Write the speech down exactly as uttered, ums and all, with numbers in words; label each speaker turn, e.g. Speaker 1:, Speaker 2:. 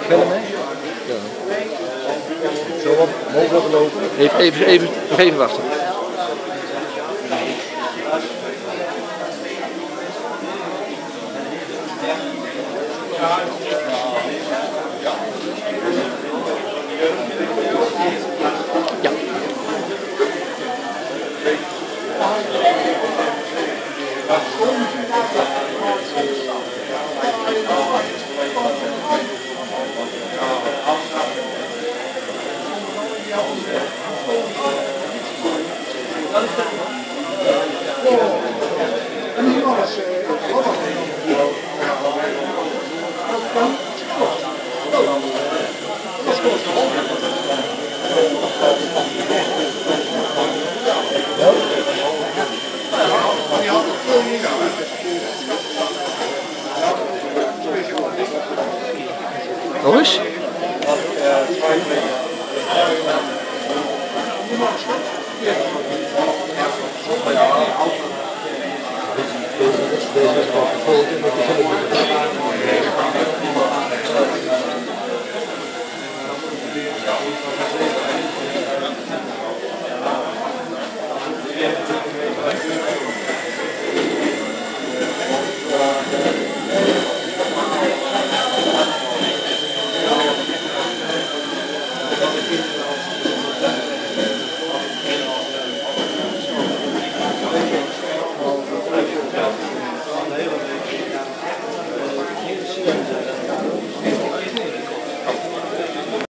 Speaker 1: filmen? Ja. Zo op, mogelijk lopen.
Speaker 2: Even, even, even, nog even wachten. Ja. Nog eens?
Speaker 1: Deze is al gevolgd met de film.